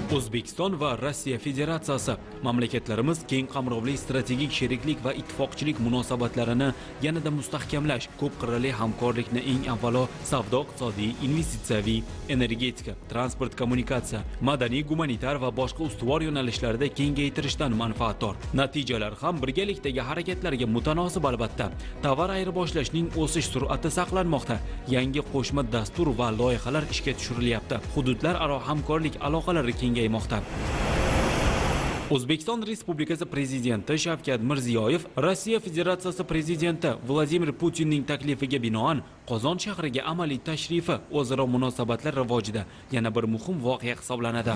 O'zbekiston va Rossiya Federatsiyasi mamlakatlarimiz keng qamrovli strategik sheriklik va ittifoqchilik munosabatlarini yanada mustahkamlash, ko'p qirrali hamkorlikni eng avvalo savdo-iqtisodiy, investitsiyaviy, energetika, transport, kommunikatsiya, madaniy, gumanitar va boshqa ustuvor yo'nalishlarda kengaytirishdan manfaatdor. Natijalar ham birgalikdagi harakatlarga mutanosib albatta. Tovar ayirboshlashning o'sish sur'ati saqlanmoqda. Yangi qo'shma dastur va loyihalar ishga tushirilyapti. Hududlararo hamkorlik aloqalari kengaymoqda. O'zbekiston Respublikasi Prezidenti Shavkat Mirziyoyev Rossiya Federatsiyasi Prezidenti Vladimir Putinning taklifiga binoan Qozon shahriga amaliy tashrifi o'zaro munosabatlar rivojida yana bir muhim voqea hisoblanadi.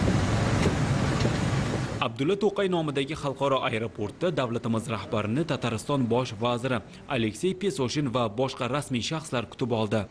Abdulla To'qay nomidagi xalqaro aeroportda davlatimiz rahbarini Tatariston bosh vaziri Aleksey Pesoshin va boshqa rasmiy shaxslar kutib oldi.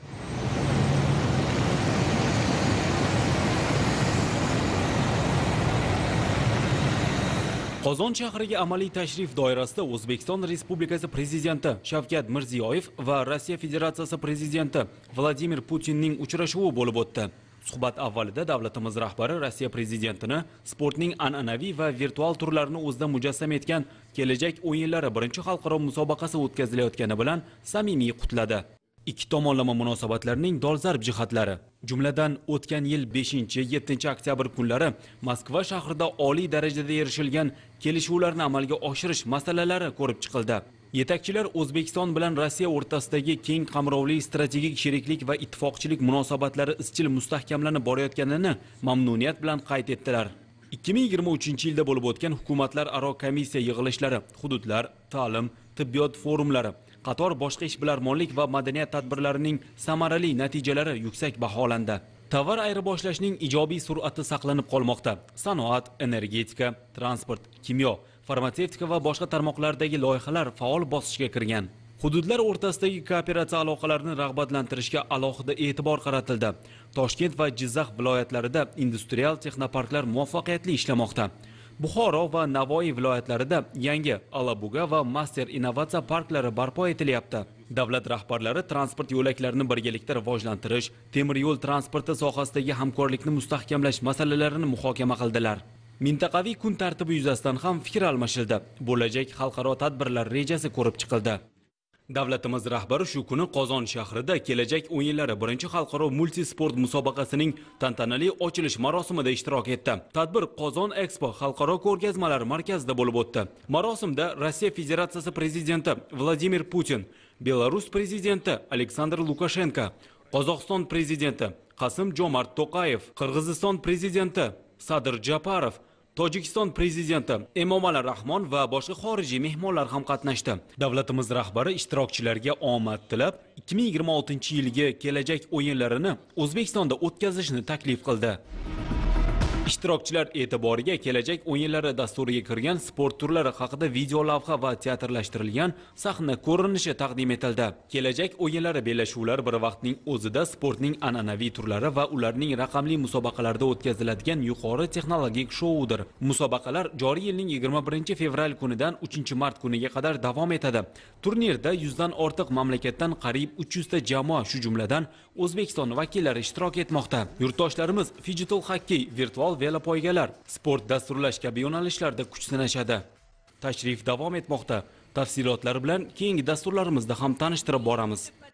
Qozon shahriga amaliy tashrif doirasida O'zbekiston Respublikasi Prezidenti Shavkat Mirziyoyev va Rossiya Federatsiyasi Prezidenti Vladimir Putinning uchrashuvi bo'lib o'tdi. Suhbat avvalida davlatimiz rahbari Rossiya prezidentini sportning an'anaviy va virtual turlarini o'zida mujassam etgan kelajak o'yinlari birinchi xalqaro musobaqasi o'tkazilayotgani bilan samimiy qutladi. Ikki tomonlama munosabatlarning dolzarb jihatlari, jumladan o'tgan yil 5-7 oktyabr kunlari Moskva shahrida oliy darajada erishilgan kelishuvlarni amalga oshirish masalalari ko'rib chiqildi. Yetakchilar O'zbekiston bilan Rossiya o'rtasidagi keng qamrovli strategik sheriklik va ittifoqchilik munosabatlari izchil mustahkamlanib borayotganini mamnuniyat bilan qayd etdilar. 2023-yilda bo'lib o'tgan hukumatlararo komissiya yig'ilishlari, hududlar, ta'lim, tibbiyot forumlari, qator boshqa ishbilarmonlik va madaniyat tadbirlarining samarali natijalari yuksak baholandi. Tovar ayirboshlashning ijobiy sur'ati saqlanib qolmoqda. Sanoat, energetika, transport, kimyo, farmatsevtika va boshqa tarmoqlardagi loyihalar faol bosqichga kirgan. Hududlar o'rtasidagi kooperatsiya aloqalarini rag'batlantirishga alohida e'tibor qaratildi. Toshkent va Jizzax viloyatlarida industrial texnoparklar muvaffaqiyatli ishlamoqda. Buxoro va Navoiy viloyatlarida yangi Alabuga va Master innovatsiya parklari barpo etilyapti. Davlat rahbarlari transport yo'laklarini birgalikda rivojlantirish, temir yo'l transporti sohasidagi hamkorlikni mustahkamlash masalalarini muhokama qildilar. Mintaqaviy kun tartibi yuzasidan ham fikr almashildi. Bo'lajak xalqaro tadbirlar rejasi ko'rib chiqildi. Davlatimiz rahbari shu kuni Qozon shahrida kelajak o'yinlari birinchi xalqaro multisport musobaqasining tantanali ochilish marosimida ishtirok etdi. Tadbir Qozon Expo xalqaro ko'rgazmalar markazida bo'lib o'tdi. Marosimda Rossiya Federatsiyasi prezidenti Vladimir Putin, Belarus prezidenti Aleksandr Lukashenko, Qozog'iston prezidenti Qasim-Jomart To'qayev, Qirg'iziston prezidenti Sadir Japarov, Tojikiston prezidenti Emomali Rahmon va boshqa xorijiy mehmonlar ham qatnashdi. Davlatimiz rahbari ishtirokchilarga omad tilab, 2026-yilgi kelajak o'yinlarini O'zbekistonda o'tkazishni taklif qildi. Ishtirokchilar e'tiboriga kelajak o'yinlari dasturiga kirgan sport turlari haqida video lavha va teatrlashtirilgan sahna ko'rinishi taqdim etildi. Kelajak o'yinlari bellashuvlar bir vaqtning o'zida sportning an'anaviy turlari va ularning raqamli musobaqalarda o'tkaziladigan yuqori texnologik shoudir. Musobaqalar joriy yilning 21 fevral kunidan 3 mart kuniga qadar davom etadi. Turnirda 100 dan ortiq mamlakatdan qariyb 300 ta jamoa, shu jumladan O'zbekiston vakillari ishtirok etmoqda. Yurtdoshlarimiz digital hokkey, virtual velopoygalar, sport dasturlash kabi yo'nalishlarda kuch sinashadi. Tashrif davom etmoqda. Tafsilotlar bilan keyingi dasturlarimizda ham tanishtirib boramiz.